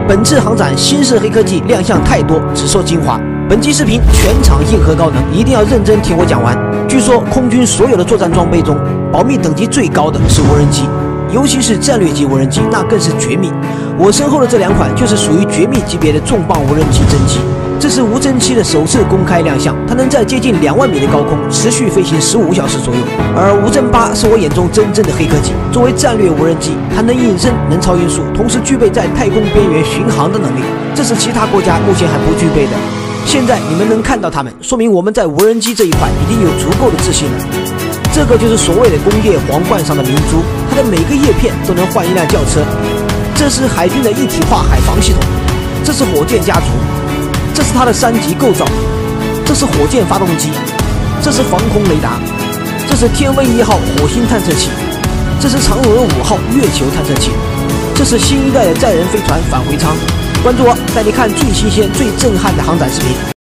本次航展新式黑科技亮相太多，只说精华。本期视频全场硬核高能，一定要认真听我讲完。据说空军所有的作战装备中，保密等级最高的是无人机，尤其是战略级无人机，那更是绝密。我身后的这两款就是属于绝密级别的重磅无人机真机。这是无侦七的首次公开亮相，它能在接近2万米的高空持续飞行15小时左右。而无侦8是我眼中真正的黑科技，作为战略无人机，它能隐身、能超音速，同时具备在太空边缘巡航的能力，这是其他国家目前还不具备的。现在你们能看到它们，说明我们在无人机这一块已经有足够的自信了。这个就是所谓的工业皇冠上的明珠，它的每个叶片都能换一辆轿车。这是海军的一体化海防系统，这是火箭家族，这是它的3级构造，这是火箭发动机，这是防空雷达，这是天问1号火星探测器，这是嫦娥5号月球探测器，这是新一代的载人飞船返回舱。关注我，带你看最新鲜、最震撼的航展视频。